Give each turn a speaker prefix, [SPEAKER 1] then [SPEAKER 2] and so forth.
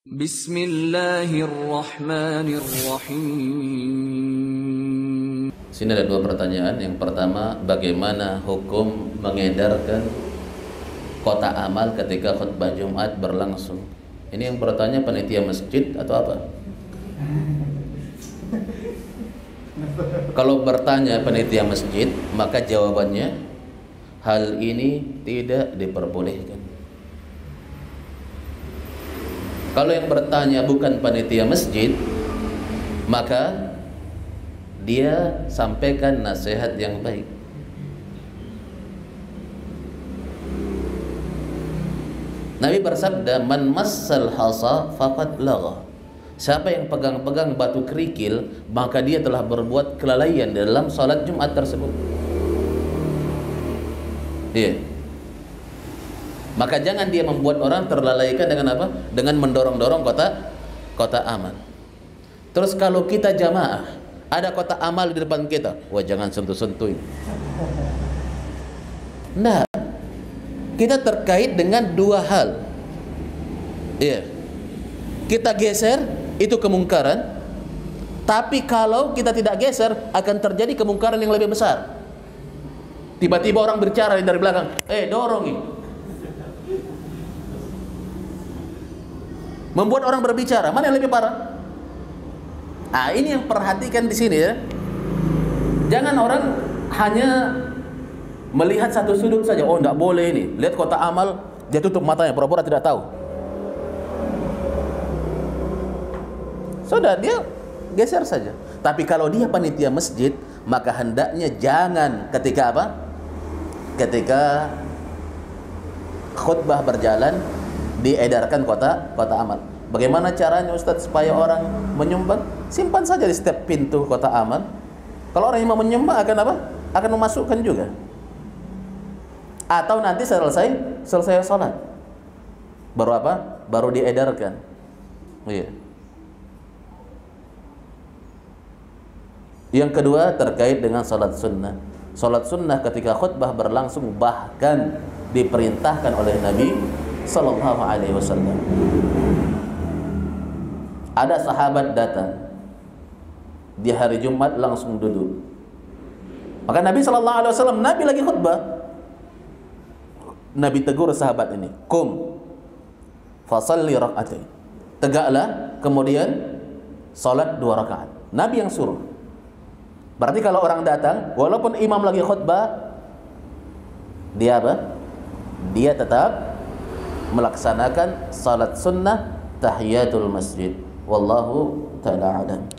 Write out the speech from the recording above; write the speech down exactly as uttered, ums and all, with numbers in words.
[SPEAKER 1] Bismillahirrahmanirrahim.
[SPEAKER 2] Sini ada dua pertanyaan. Yang pertama, bagaimana hukum mengedarkan kotak amal ketika khutbah Jumat berlangsung? Ini yang bertanya panitia masjid atau apa? Kalau bertanya panitia masjid, maka jawabannya hal ini tidak diperbolehkan. Kalau yang bertanya bukan panitia masjid, maka dia sampaikan nasihat yang baik. Nabi bersabda, "Man massal hasa faqad lagha." Siapa yang pegang-pegang batu kerikil, maka dia telah berbuat kelalaian dalam salat Jumat tersebut. Iya. Maka jangan dia membuat orang terlalaikan dengan apa? Dengan mendorong-dorong kotak kotak amal. Terus kalau kita jamaah, ada kotak amal di depan kita, wah jangan sentuh-sentuh ini. Nah, kita terkait dengan dua hal. Iya. Kita geser, itu kemungkaran. Tapi kalau kita tidak geser, akan terjadi kemungkaran yang lebih besar. Tiba-tiba orang berbicara dari belakang, eh dorong ini. Membuat orang berbicara, mana yang lebih parah? Ah, ini yang perhatikan di sini ya. Jangan orang hanya melihat satu sudut saja. Oh, tidak boleh ini. Lihat kotak amal, dia tutup matanya, pura-pura tidak tahu. Sudah, dia geser saja. Tapi kalau dia panitia masjid, maka hendaknya jangan ketika apa? Ketika khutbah berjalan, diedarkan kotak kotak amal. Bagaimana caranya Ustaz supaya orang menyumbang? Simpan saja di setiap pintu kotak amal. Kalau orang yang mau menyumbang akan apa? Akan memasukkan juga. Atau nanti selesai selesai sholat, baru apa? Baru diedarkan. Iya. Yang kedua terkait dengan sholat sunnah. Sholat sunnah ketika khutbah berlangsung bahkan diperintahkan oleh Nabi Sallallahu Alaihi Wasallam. Ada sahabat datang di hari Jumat langsung duduk. Maka Nabi Sallallahu Alaihi Wasallam, Nabi lagi khutbah, Nabi tegur sahabat ini, kum, fasalli rakaatain. Tegaklah, kemudian salat dua rakaat. Nabi yang suruh. Berarti kalau orang datang, walaupun imam lagi khutbah, dia apa? Dia tetap melaksanakan salat sunnah tahiyatul masjid. Wallahu ta'ala a'lam.